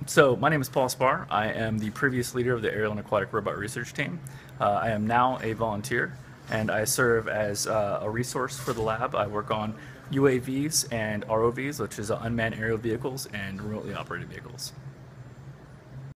So my name is Paul Spaur. I am the previous leader of the Aerial and Aquatic Robot Research Team. I am now a volunteer, and I serve as a resource for the lab. I work on UAVs and ROVs, which is unmanned aerial vehicles and remotely operated vehicles.